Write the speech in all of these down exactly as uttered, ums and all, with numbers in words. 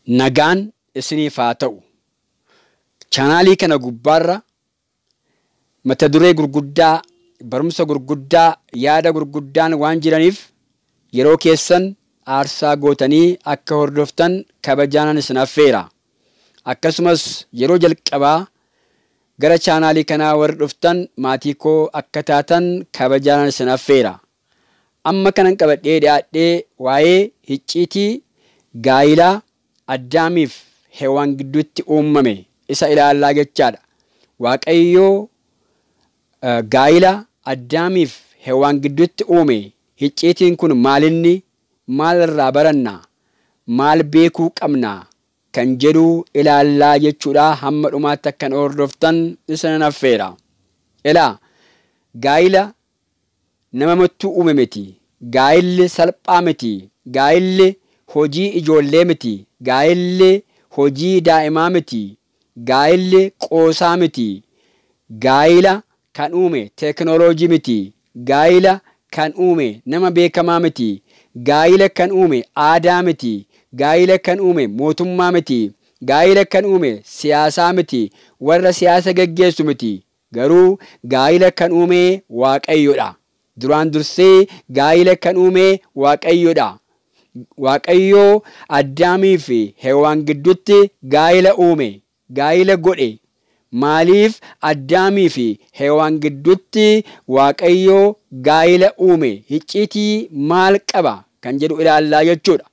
nagaan isiniif haa ta'u. Chaanaalii kana gubbaarra mata duree gurguddaa, barumsa gurguddaa, yaada gurguddaan waan jiraniif yeroo keessan aarsaa gootanii akka hordoftan kabajaanan isin affeera. Akkasumas yeroo jalqabaa gara chaanaalii kanaa warri dhuftan maatii koo akka taatan kabajaanan isin affeera. Amma kanan qabadhee dhiyaadhee waa'ee hicciitii gaa'ilaa Addaamiif Hewaan gidduutti uumame isa ilaallaa jechaadha. Waaqayyoo gaa'ila Addaamiif Hewaan gidduutti uume. Hicciitiin kun maalinni, maal irraa baranna, maal beekuu qabna kan jedhu ilaallaa jechuudha. Hamma dhumaatti akkan hordoftan isin affeera. Ilaa gaa'ila nama mattuu uume miti. Gaa'illi salphaa miti. Gaa'illi hojii ijoollee miti. Gaa'illi hojii daa'imaa miti. Gaa'illi qoosaa miti. Gaa'ila kan uume teekinooloojii miti. Gaa'ila kan uume nama beekamaa miti. Gaa'ila kan uume aadaa miti. Gaa'ila kan uume mootummaa miti. Gaa'ila kan uume siyaasaa miti. Warra siyaasa gaggeessu miti. Garuu gaa'ila kan uume Waaqayyoodha. Duraan dursee gaa'ila kan uume Waaqayyoodha. Waaqayyoo Addaamii fi Hewaan gidduutti gaa'ila uume. Gaa'ila godhe. Maaliif Addaamii fi Hewaan gidduutti Waaqayyoo gaa'ila uume? Hicciitii maal qaba kan jedhu ilaallaa jechuudha.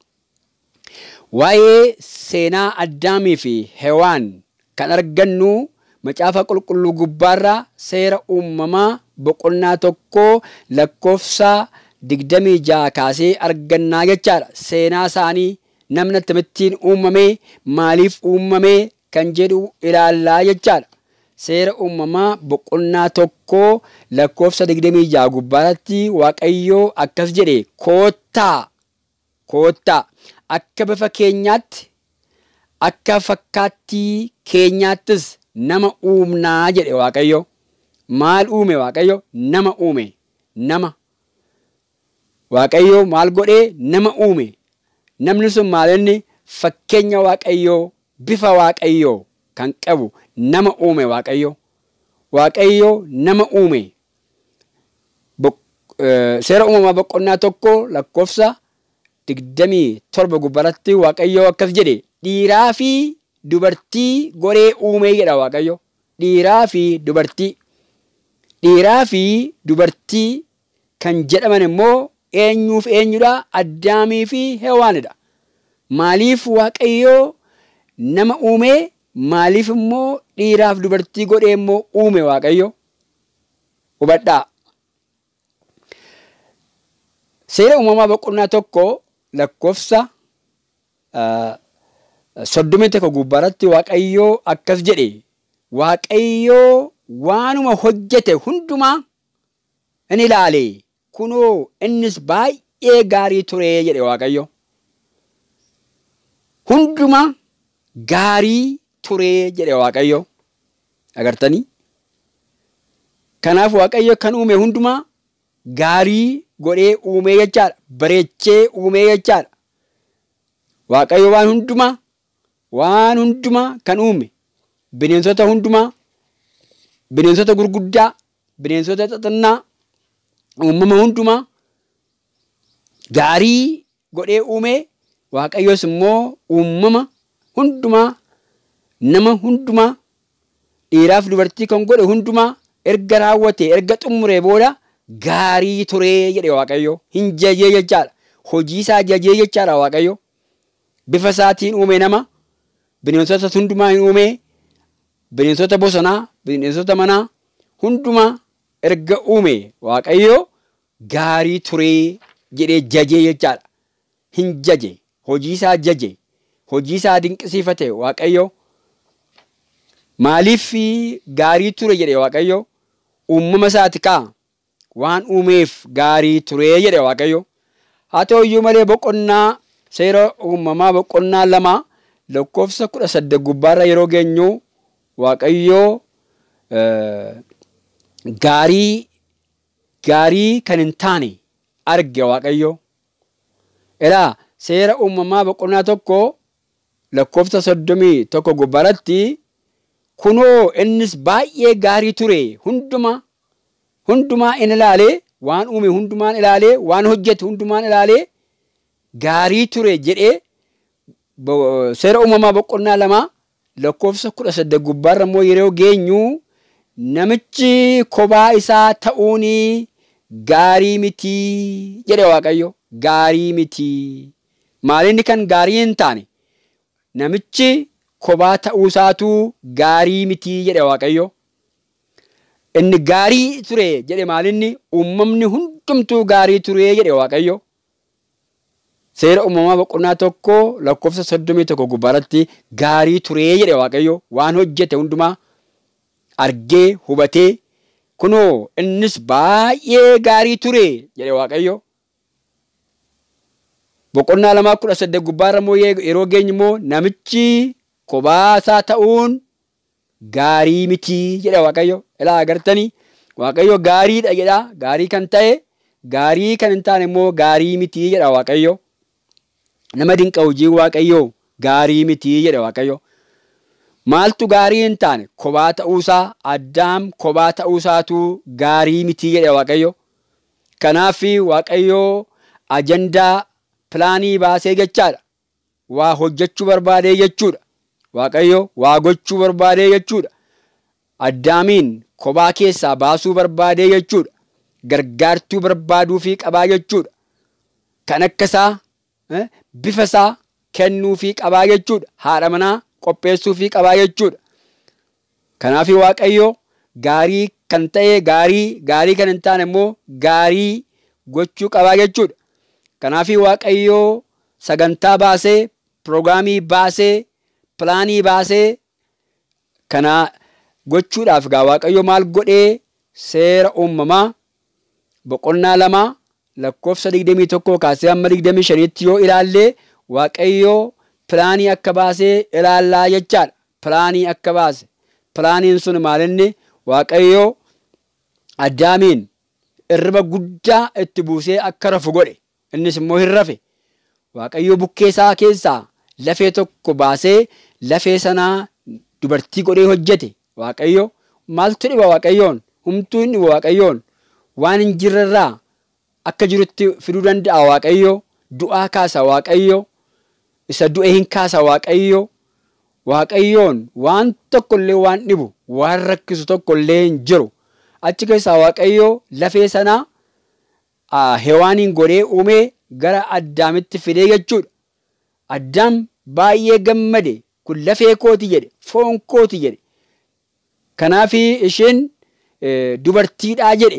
Waa'ee seenaa Addaamii fi Hewaan kan argannu macaafa qulqulluu gubbaarraa seera uumamaa boqonnaa tokko lakkoofsa digdamii ja'a kaasee argannaa jechaadha. Seenaa isaanii namni akkamittiin uumame, maaliif uumame kan jedhu ilaallaa jechaadha. Seera uumamaa boqonnaa tokko lakkoofsa digdamii ja'a gubbaatti Waaqayyoo akkas jedhe, koottaa koottaa akka bifa keenyaatti, akka fakkaattii keenyaattis nama uumnaa jedhe Waaqayyo. Maal uume Waaqayyo? Nama uume. Nama. Waaqayyo maal godhee? Nama uume. Namni sun maal inni? Fakkeenya Waaqayyoo, bifa Waaqayyoo kan qabu nama uume Waaqayyo. Waaqayyo nama uume. Seera uumamaa boqonnaa tokko lakkoofsa digdamii torba gubbaratti Waaqayyo akkas jedhe, dhiiraa fi dubartii godhee uume jedha Waaqayyo. Dhiiraa fi dubartii. Dhiiraa fi dubartii kan jedhaman immoo eenyuuf eenyudha? Addaamii fi Hewaanidha. Maaliif Waaqayyoo nama uume? Maaliif immoo dhiiraaf dubartii godhee immoo uume Waaqayyo? Hubadhaa. Seera uumamaa boqonnaa tokko lakkoofsa soddomii tokko gubbaratti Waaqayyoo akkas jedhe, Waaqayyoo waanuma hojjete hundumaa in ilaale, kunoo innis baay'ee gaarii ture jedhe Waaqayyo. Hundumaa gaarii ture jedhe Waaqayyo. Agartanii? Kanaaf Waaqayyo kan uume hundumaa gaarii godhee uume jechaadha. Bareechee uume jechaadha. Waaqayyo waan hundumaa waan hundumaa kan uume, bineensota hundumaa, bineensota gurguddaa, bineensota xixinnaa, uumama hundumaa gaarii godhee uume. Waaqayyos immoo uumama hundumaa, nama hundumaa, dhiiraaf dubartii kan godhe hundumaa erga raawwate, erga xumuree booda gaarii ture jedhe Waaqayyo. Hin jajee jechaadha. Hojii isaa jajee jechaadha Waaqayyo. Bifa isaatiin uume nama, bineensota hundumaa hin uume, bineensota bosonaa, bineensota manaa hundumaa erga uume Waaqayyo gaarii ture jedhee jajee jechaadha. Hin jaje. Hojii isaa jaje. Hojii isaa dinqisiifate Waaqayyo. Maaliif gaarii ture jedhe Waaqayyo? Uumama isaati kaa waan uumeef gaarii ture jedhe Waaqayyo. Haa ta'u iyyuu malee boqonnaa seera uumamaa boqonnaa lama lakkoofsa kudha saddeet gubbaarra yeroo geenyu Waaqayyo gaarii gaarii kan hin taane arge Waaqayyo. Ilaa seera uumamaa boqonnaa tokko lakkoofsa soddomii tokko gubbaratti kunoo innis baay'ee gaarii ture hunduma hundumaa in ilaalee waan uume hundumaan ilaalee waan hojjete hundumaan ilaalee gaarii ture jedhee seera uumamaa boqonnaa lama lakkoofsa kudha saddeet gubbaarra immoo yeroo geenyu namichi kophaa isaa ta'uuni gaarii miti jedhe Waaqayyo. Gaarii miti. Maalinni kan gaarii hin taane namichi kophaa ta'uu isaatu gaarii miti jedhe Waaqayyo. Inni gaarii ture jedhe maalinni uumamni hundumtuu gaarii ture jedhe Waaqayyo. Seera uumamaa boqonnaa tokko lakkoofsa soddomii tokko gubbaarratti gaarii ture jedhe Waaqayyo. Waan hojjete hundumaa argee hubatee kunoo innis baay'ee gaarii ture jedhe Waaqayyo. Boqonnaa lamaa kudha saddeet gubbaarra immoo yeroo geenyu immoo namichi kophaa isaa ta'uun gaarii miti jedhe Waaqayyo. Ilaa agartanii Waaqayyo gaariidha jedha. Gaarii kan ta'e gaarii kan hin taane immoo gaarii miti jedha Waaqayyo. Nama dinqa hojii Waaqayyo gaarii miti jedhe Waaqayyo. Maaltu gaarii hin taane kophaa ta'uusaa Addaam kophaa ta'uusaatu gaarii miti jedhe Waaqayyo. Kanaaf Waaqayyo ajandaa pilaanii baasee jechaadha. Waa hojjechuu barbaadee jechuudha. Waaqayyo waa gochuu barbaadee jechuudha. Addaamiin kophaa keessaa baasuu barbaadee jechuudha. Gargaartuu barbaaduu fi qabaa jechuudha. Kan akkasaa bifa isaa kennuu fi qabaa jechuudha. Haadha manaa qopheessuu fi qabaa jechuudha. Kanaaf Waaqayyo gaarii kan ta'e gaarii gaarii kan hin taane immoo gaarii gochuu qabaa jechuudha. Kanaaf Waaqayyo sagantaa baasee piroograamii baasee pilaanii baasee kana gochuudhaaf gaa Waaqayyo maal godhee seera uumamaa boqonnaa lama lakkoofsa digdamii tokko kaasee hamma digdamii shaniitti yoo ilaalle Waaqayyo pilaanii akka baasee ilaallaa jechaadha. Pilaanii akka baase pilaaniin sun maalinni Waaqayyo Addaamiin irriba guddaa itti buusee akka rafu godhe. Innis immoo hin rafe. Waaqayyo bukkee isaa keessaa lafee tokko baasee lafee sanaa dubartii godhee hojjete. Waaqayyo maaltu dhiba Waaqayyoon? Humtuu hin dhibu Waaqayyoon. Waan hin jirrerraa akka jirutti fiduu danda'a Waaqayyo. Du'aa kaasa Waaqayyo. Isa du'e hin kaasa Waaqayyo. Waaqayyoon waan tokkollee waan dhibu waan rakkisu tokkollee hin jiru. Achi keessaa Waaqayyo lafee sanaa Hewaaniin godhee uumee gara Addaamitti fidee jechuudha. Addaam baay'ee gammade. Kun lafee kooti jedhe. Foon kooti jedhe. Kanaaf isheen dubartiidhaa jedhe.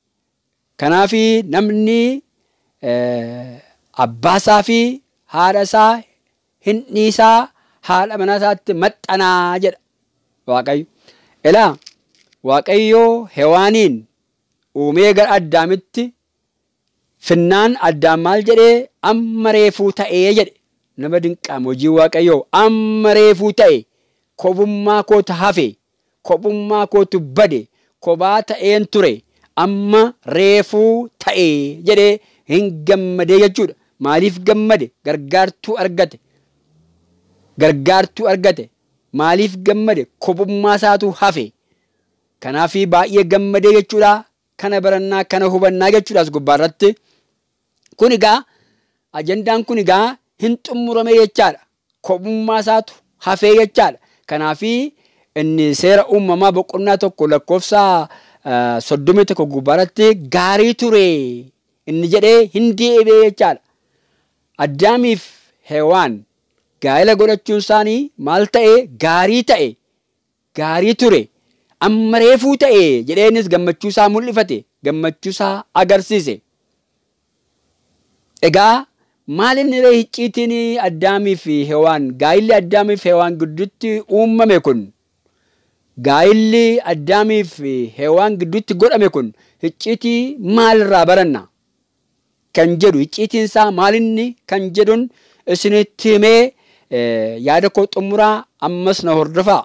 Kanaaf namni abbaasaa fi haadha isaa hin dhiisaa haadha manaa isaatti maxxanaa jedha Waaqayyo. Ilaa Waaqayyo Hewaaniin uumee gara Addaamitti finnaan Addaam maal jedhee amma reefuu ta'ee jedhe. Nama dinqaam hojii Waaqayyo amma reefuu ta'e kophummaa kootu hafe kophummaa kootu bade kophaa ta'een ture amma reefuu ta'e jedhee hin gammadee jechuudha. Maaliif gammade? Gargaartuu argate. Gargaartuu argate. Maaliif gammade? Kophummaa isaatu hafe. Kanaaf baay'ee gammadee jechuudha. Kana barannaa kana hubannaa jechuudhaas gubbaarratti. Kun egaa ajandaan kun egaa hin xumurame jechaadha. Kophummaa isaatu hafee jechaadha. Kanaaf inni seera uumamaa boqonnaa tokko lakkoofsa soddomii tokko gubbaarratti gaarii ture inni jedhee hin deebi'e jechaadha. Addaamiif Hewaan gaa'ela godhachuun isaanii maal ta'e? Gaarii ta'e. Gaarii ture. Amma reefuu ta'e jedhee innis gammachuu isaa mul'ifate. Gammachuu isaa agarsiise. Egaa maal inni ree icciitiin Addaamii fi Hewaan gaa'illi Addaamii fi Hewaan gidduutti uumame kun gaa'illi Addaamii fi Hewaan gidduutti godhame kun icciitii maalirraa baranna kan jedhu icciitiin isaa maalinni kan jedhuun isinitti himee yaada koo xumuraa ammas na hordofaa.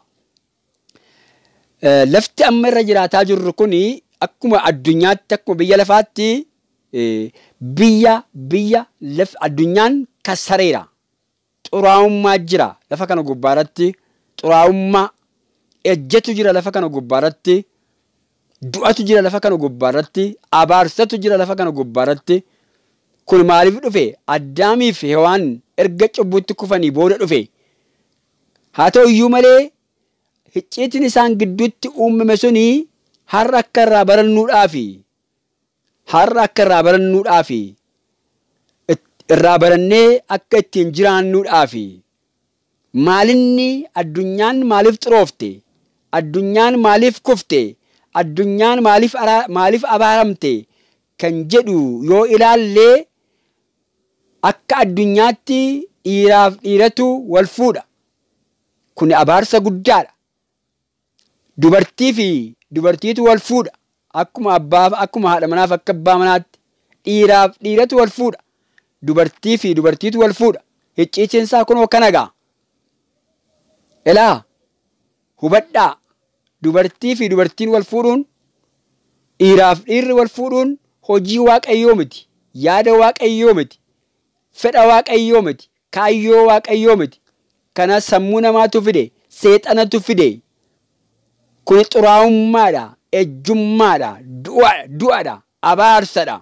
Lafti amma irra jiraataa jirru kun akkuma addunyaatti akkuma biyya lafaatti biyya biyya laf addunyaan kasareera xuraa'ummaa jira lafa kana gubbaarratti xuraa'ummaa ejjetu jira lafa kana gubbaarratti du'atu jira lafa kana gubbaarratti abaarsatu jira lafa kana gubbaarratti kun maaliif dhufe Addaamiif Hewaan erga cubbutti kufanii booda dhufe haa ta'u iyyuu malee icciitiin isaan gidduutti uumame suni har'a akka irraa barannuudhaafi har'a akka irraa barannuudhaafi irraa barannee akka ittiin jiraannuudhaafi maalinni addunyaan maaliif xuroofte addunyaan maaliif kufte addunyaan maaliif maaliif abaaramte kan jedhu yoo ilaallee akka addunyaatti dhiiraaf dhiiratu wal fuudha kun abaarsa guddaadha dubartii fi dubartiitu wal fuudha akkuma abbaaf akkuma haadha manaaf akka abbaa manaatti dhiiraaf dhiiratu wal fuudha dubartii fi dubartiitu wal fuudha icciitiin isaa kunoo kanagaa elaa hubadhaa dubartii fi dubartiin wal fuudhuun dhiiraaf dhiirri wal fuudhuun hojii waaqayyoo miti yaada waaqayyoo miti fedha waaqayyoo miti kaayyoo waaqayyoo miti kana sammuu namaatu fide seexanatu fide kun xuraa'ummaadha ejjummaadha du'aadha abaarsadha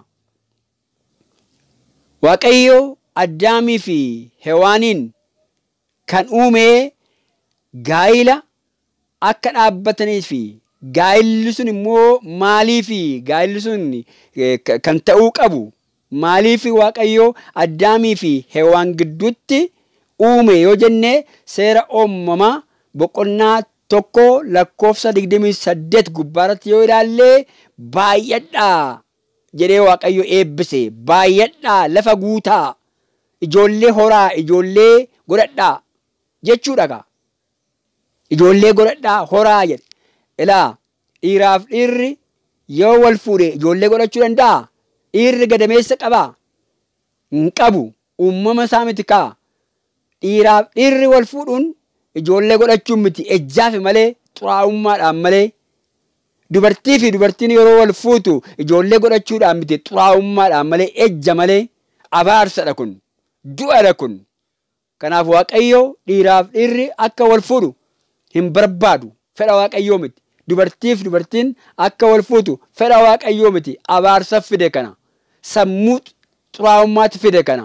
waaqayyoo Addaamii fi Hewaaniin kan uume gaa'ila akka dhaabbatanii fi gaa'illi sun immoo maalii fi gaa'illi sun kan ta'uu qabu maalii fi waaqayyoo Addaamii fi Hewaan gidduutti uume yoo jenne seera uumamaa boqonnaa tokko lakkoofsa digdamii saddeet gubbaarratti yoo ilaalle baay'adhaa jedhee waaqayyo eebbise baay'adhaa lafa guutaa ijoollee horaa ijoollee godhadhaa jechuudha ijoollee godhadhaa horaa jedhe ilaa dhiiraaf dhiirri yoo wal fuudhe ijoollee godhachuu danda'a dhiirri gadameessa qabaa hin qabu uumama isaa miti kaa dhiiraaf dhiirri wal fuudhuun ijoollee godhachuun miti ejjaafi malee xuraa'ummaadhaan malee dubartii fi dubartiin yeroo wal fuutu ijoollee godhachuudhaan miti xuraa'ummaadhaan malee ejja malee abaarsadha kun du'adha kun kanaaf waaqayyo dhiiraaf dhiirri akka wal fuudhu hin barbaadu fedha waaqayyoo miti dubartiif dubartiin akka wal fuutu fedha waaqayyoo miti abaarsa fide kana sammuu xuraa'ummaatti fide kana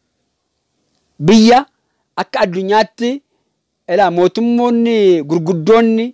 biyya akka addunyaatti elaa mootummoonni gurguddoonni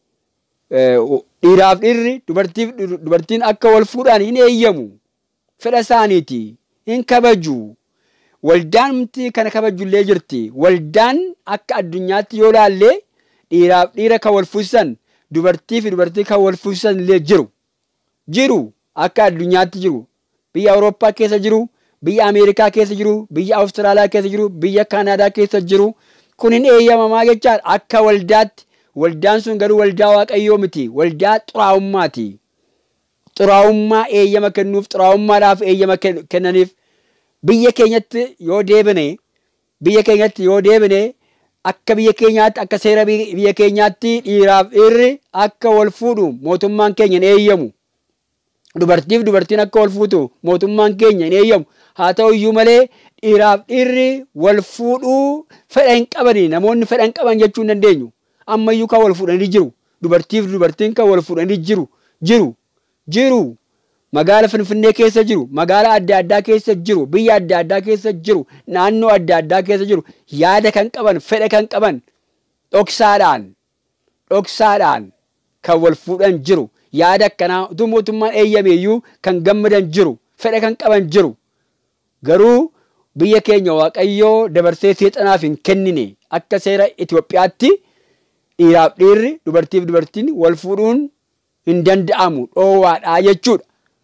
dhiiraaf dhiirri dubartiif dubartiin akka wal fuudhaan hin eeyyamu fedha isaaniiti hin kabaju waldaan miti kana kabajullee jirti waldaan akka addunyaatti yoo laallee dhiiraaf dhiira kan wal fuusisan dubartii fi dubartii kan wal fuusisan illee jiru jiru akka addunyaatti jiru biyya Awurooppaa keessa jiru biyya Ameerikaa keessa jiru biyya Awustiraaliyaa keessa jiru biyya Kaanaadaa keessa jiru kun hin eeyyamamaa jechaan akka waldaatti waldaan sun garuu waldaa waaqayyoo miti waldaa xuraa'ummaati xuraa'ummaa eeyyama kennuuf xuraa'ummaadhaaf eeyyama kennaniif biyya keenyatti yoo deebine biyya keenyatti yoo deebine akka biyya keenyaatti akka seera biyya keenyaatti dhiiraaf dhiirri akka wal fuudhu mootummaan keenya hin eeyyamu dubartiif dubartiin akka wal fuutu mootummaan keenya hin eeyyamu haa ta'u iyyuu malee dhiiraaf dhiirri wal fuudhuu fedha hin qabani namoonni fedha hin qaban jechuu hin dandeenyu ammayyuu kan wal fuudhanii jiru dubartiif dubartiin kan wal fuudhanii jiru jiru jiru magaala Finfinnee keessa jiru magaala adda addaa keessa jiru biyya adda addaa keessa jiru naannoo adda addaa keessa jiru yaada kan qaban fedha kan qaban dhoksaadhaan dhoksaadhaan kan wal fuudhan jiru yaada akkanaa utuu mootummaan eeyyameeyyuu kan gammadan jiru fedha kan qaban jiru garuu biyya keenya waaqayyoo dabarsee seexanaaf hin kennine akka seera Itoophiyaatti dhiiraaf dhiirri dubartiif dubartiin wal fuudhuun hin danda'amu dhoowwaadhaa jechuudha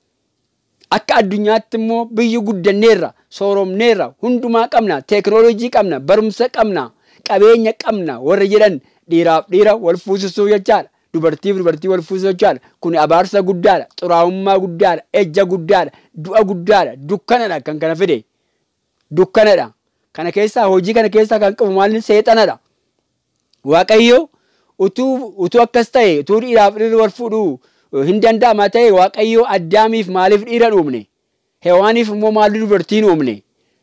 akka addunyaatti immoo biyyi guddanneerra sooromneerra hundumaa qabna teekinooloojii qabna barumsa qabna qabeenya qabna warra jedhan dhiiraaf dhiira wal fuusisuu jechaadha dubartiif dubartii wal fuusisuu jechaadha kun abaarsa guddaadha xuraa'ummaa guddaadha ejja guddaadha du'a guddaadha dukkanadha kan kana fide dukkanadha kana keessaa hojii kana keessaa kan qabu maalin seexanadha waaqayyo utuu utuu akkas ta'e utuu dhiiraaf dhiirri wal fuudhuu hin danda'ama ta'e waaqayyo Addaamiif maaliif dhiira uumne Hewaaniif immoo maaliif dubartiin uumne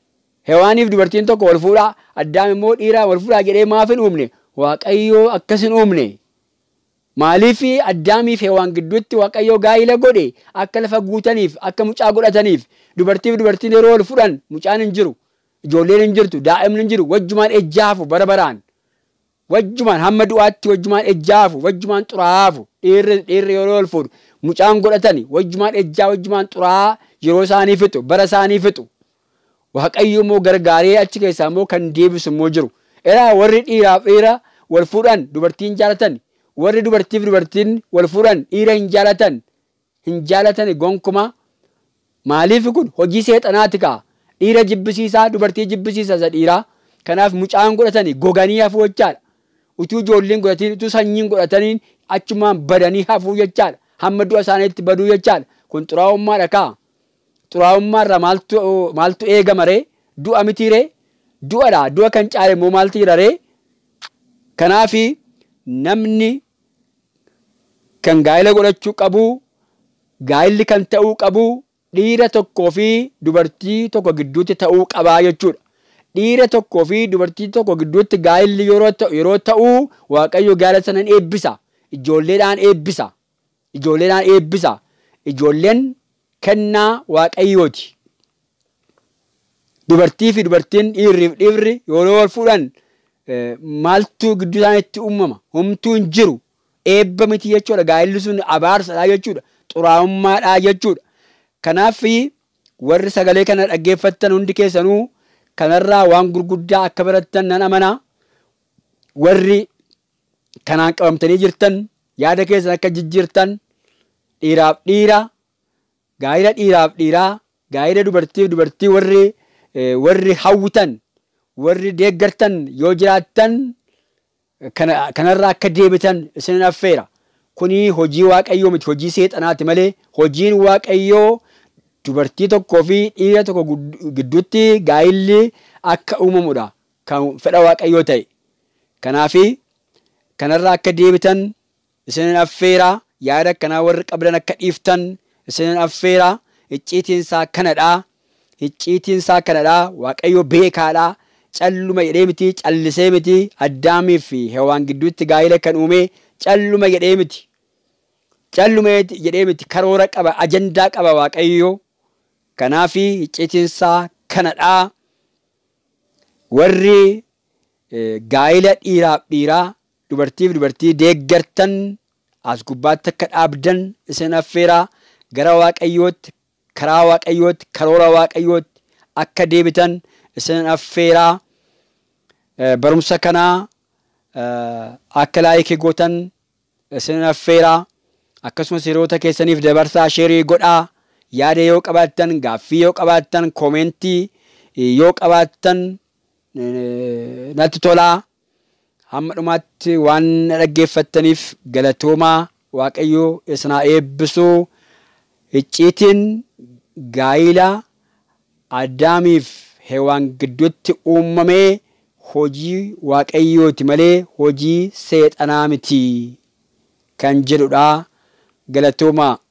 Hewaaniif dubartiin tokko wal fuudhaa, Addaam immoo dhiiraa wal fuudhaa jedhee maaf hin uumne? Waaqayyoo akkas hin uumne. Maaliif Addaamiif Hewaan gidduutti Waaqayyoo gaa'ila godhe? Akka lafa guutaniif, akka mucaa godhataniif. Dubartiif dubartiin yeroo wal fuudhan mucaan hin jiru, ijoolleen hin jirtu, daa'imni hin jiru, wajjumaan ejjaafu bara baraan. Wajjumaan hamma du'aatti wajjumaan ejjaafu, wajjumaan xuraa'aafu. Dhiirri dhiirri yeroo wal fuudhu mucaan godhatani wajjumaan ejjaa, wajjumaan xuraa'aa yeroo isaanii fixu, bara isaanii fixu. Waaqayyo immoo gargaaree achi keessaa immoo kan deebisu immoo jiru. Eraa warri dhiiraaf dhiira wal fuudhan dubartiin jaalatan, warri dubartiif dubartiin wal fuudhan dhiira hin jaalatan, hin jaalatan gonkuma. Maaliif kun hojii seexanaati kaa? Dhiira jibbisiisaa, dubartii jibbisiisaa isa dhiiraa. Kanaaf mucaan godhatanii goganii hafuu jechaadha. Utuu ijoolleen godhatanii, utuu sanyiin godhatanii achumaan badanii hafuu jechaadha. Hamma du'a isaaniitti baduu jechaadha. Kun xuraa'ummaadha kaa? Xuraa'ummaarraa maaltu maaltu eegama ree? Du'a miti ree? Du'adha. Du'a kan caale immoo maaltu jira ree? Kanaaf namni kan gaa'ila godhachuu qabu, gaa'illi kan ta'uu qabu dhiira tokkoo fi dubartii tokko gidduutti ta'uu qabaa jechuudha. Dhiira tokkoo fi dubartii tokko gidduutti gaa'illi yeroo ta'u yeroo ta'u Waaqayyo gaa'ila sana eebbisa. Ijoolleedhaan eebbisa. Ijoolleedhaan eebbisa. Ijoolleen kennaa Waaqayyooti. Dubartii fi dubartiin dhiirriif dhiirri yeroo wal fuudhan maaltu gidduu isaaniitti uumama? Homtuu hin jiru. Eebba miti jechuudha. Gaa'illi sun abaarsadha jechuudha. Xuraa'ummaadha jechuudha. Kanaaf warri sagalee kana dhaggeeffattan hundi keessanuu kanarraa waan gurguddaa akka barattan nan amanaa. Warri kanaan qabamtanii jirtan yaada keessan akka jijjiirtan, dhiiraaf dhiira, gaa'ila dhiiraaf dhiiraa, gaa'ila dubartiif dubartii warri warri hawwitan, warri deeggartan yoo jiraattan kanarraa akka deebitan isin affeera. Kuni hojii Waaqayyoo miti, hojii seexanaati malee hojiin Waaqayyoo dubartii tokkoo fi dhiira tokko gidduutti gaa'illi akka uumamudha kan fedha Waaqayyoo ta'e. Kanaaf kanarraa akka deebitan isin affeera. Yaada akkanaa warri qabdan akka dhiiftan isin affeera. Icciitiinsaa kanadha. Icciitiinsaa kanadha. Waaqayyoo beekaadha. Calluma jedhee miti, callisee miti. Addaamii fi Hewaan gidduutti gaa'ila kan uume calluma jedhee miti. Calluma jedhee miti. Karoora qaba, ajandaa qaba Waaqayyoo. Kanaaf icciitiinsaa kanadha. Warri gaa'ila dhiiraaf dhiiraa, dubartiif dubartii deeggartan as gubbaatti akka dhaabdan isin affeera. Gara Waaqayyootti, karaa Waaqayyootti, karoora Waaqayyootti akka deebitan isin affeera. Barumsa kanaa akka laayikii gootan isin affeera. Akkasumas hiriyoota keessaniif dabarsaa sheerii godhaa. Yaada yoo qabaattan, gaaffii yoo qabaattan, koomentii yoo qabaattan natti tolaa. Hamma dhumaatti waan dhaggeeffattaniif galatoomaa. Waaqayyoo isin haa eebbisu. Icciitiin gaa'ila Addaamiif Hewaan gidduutti uumamee hojii Waaqayyooti malee hojii seexanaa miti kan jedhudha. Galatoomaa.